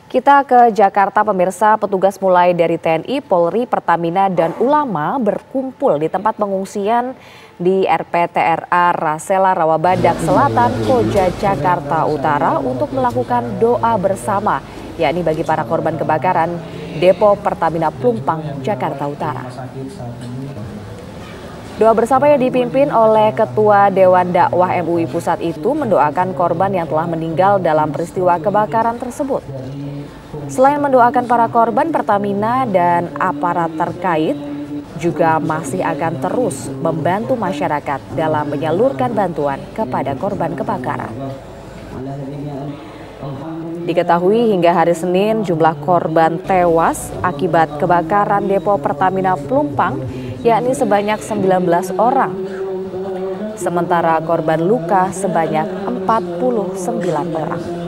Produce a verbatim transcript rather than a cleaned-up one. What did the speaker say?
Kita ke Jakarta, pemirsa. Petugas mulai dari T N I, Polri, Pertamina, dan ulama berkumpul di tempat pengungsian di R P T R A Rasela Rawabadak Selatan, Koja, Jakarta Utara untuk melakukan doa bersama, yakni bagi para korban kebakaran Depo Pertamina Plumpang, Jakarta Utara. Doa bersama yang dipimpin oleh Ketua Dewan Dakwah M U I Pusat itu mendoakan korban yang telah meninggal dalam peristiwa kebakaran tersebut. Selain mendoakan para korban, Pertamina dan aparat terkait juga masih akan terus membantu masyarakat dalam menyalurkan bantuan kepada korban kebakaran. Diketahui hingga hari Senin jumlah korban tewas akibat kebakaran Depo Pertamina Plumpang yakni sebanyak sembilan belas orang. Sementara korban luka sebanyak empat puluh sembilan orang.